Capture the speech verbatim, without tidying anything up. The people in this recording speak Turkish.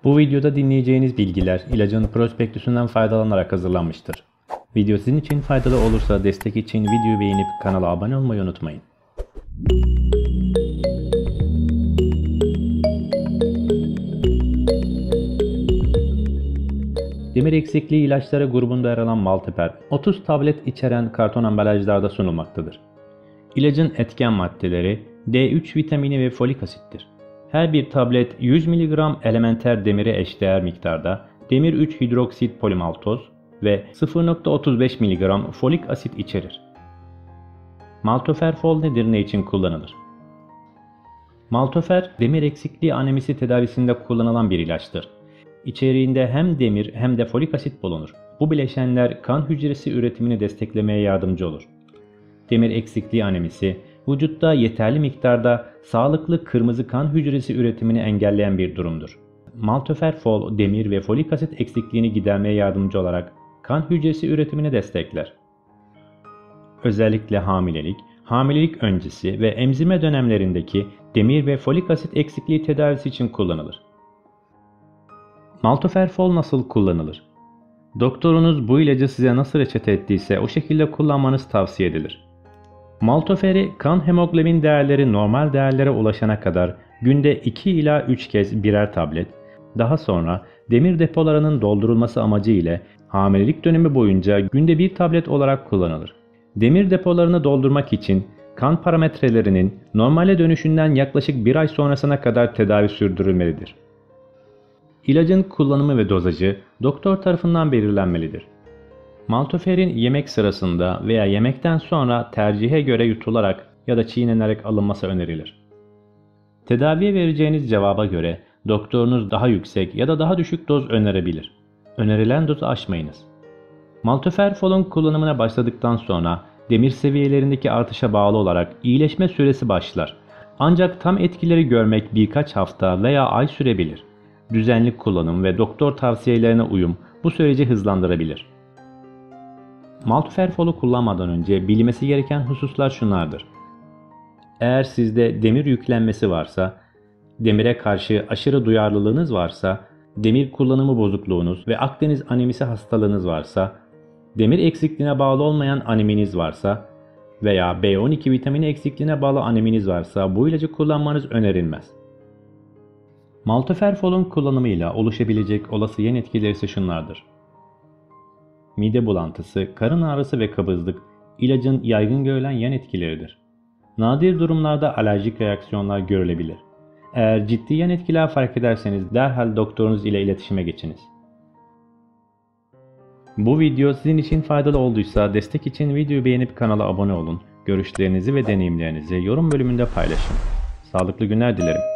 Bu videoda dinleyeceğiniz bilgiler ilacın prospektüsünden faydalanarak hazırlanmıştır. Video sizin için faydalı olursa destek için videoyu beğenip kanala abone olmayı unutmayın. Demir eksikliği ilaçları grubunda yer alan Malteper, otuz tablet içeren karton ambalajlarda sunulmaktadır. İlacın etken maddeleri D üç vitamini ve folik asittir. Her bir tablet yüz miligram elementer demire eşdeğer miktarda demir üç hidroksit polimaltoz ve sıfır nokta otuz beş miligram folik asit içerir. Maltoferfol nedir, ne için kullanılır? Maltofer, demir eksikliği anemisi tedavisinde kullanılan bir ilaçtır. İçeriğinde hem demir hem de folik asit bulunur. Bu bileşenler kan hücresi üretimini desteklemeye yardımcı olur. Demir eksikliği anemisi, vücutta yeterli miktarda sağlıklı kırmızı kan hücresi üretimini engelleyen bir durumdur. Maltoferfol, demir ve folik asit eksikliğini gidermeye yardımcı olarak kan hücresi üretimini destekler. Özellikle hamilelik, hamilelik öncesi ve emzirme dönemlerindeki demir ve folik asit eksikliği tedavisi için kullanılır. Maltoferfol nasıl kullanılır? Doktorunuz bu ilacı size nasıl reçete ettiyse o şekilde kullanmanız tavsiye edilir. Maltofer'i kan hemoglobin değerleri normal değerlere ulaşana kadar günde iki ila üç kez birer tablet, daha sonra demir depolarının doldurulması amacı ile hamilelik dönemi boyunca günde bir tablet olarak kullanılır. Demir depolarını doldurmak için kan parametrelerinin normale dönüşünden yaklaşık bir ay sonrasına kadar tedavi sürdürülmelidir. İlacın kullanımı ve dozajı doktor tarafından belirlenmelidir. Maltofer'in yemek sırasında veya yemekten sonra tercihe göre yutularak ya da çiğnenerek alınması önerilir. Tedaviye vereceğiniz cevaba göre doktorunuz daha yüksek ya da daha düşük doz önerebilir. Önerilen dozu aşmayınız. Maltoferfol'un kullanımına başladıktan sonra demir seviyelerindeki artışa bağlı olarak iyileşme süresi başlar. Ancak tam etkileri görmek birkaç hafta veya ay sürebilir. Düzenli kullanım ve doktor tavsiyelerine uyum bu süreci hızlandırabilir. Maltoferfol'u kullanmadan önce bilmesi gereken hususlar şunlardır. Eğer sizde demir yüklenmesi varsa, demire karşı aşırı duyarlılığınız varsa, demir kullanımı bozukluğunuz ve Akdeniz anemisi hastalığınız varsa, demir eksikliğine bağlı olmayan aneminiz varsa veya B on iki vitamini eksikliğine bağlı aneminiz varsa bu ilacı kullanmanız önerilmez. Maltoferfol'un kullanımıyla oluşabilecek olası yan etkileri ise şunlardır. Mide bulantısı, karın ağrısı ve kabızlık ilacın yaygın görülen yan etkileridir. Nadir durumlarda alerjik reaksiyonlar görülebilir. Eğer ciddi yan etkiler fark ederseniz derhal doktorunuz ile iletişime geçiniz. Bu video sizin için faydalı olduysa destek için videoyu beğenip kanala abone olun. Görüşlerinizi ve deneyimlerinizi yorum bölümünde paylaşın. Sağlıklı günler dilerim.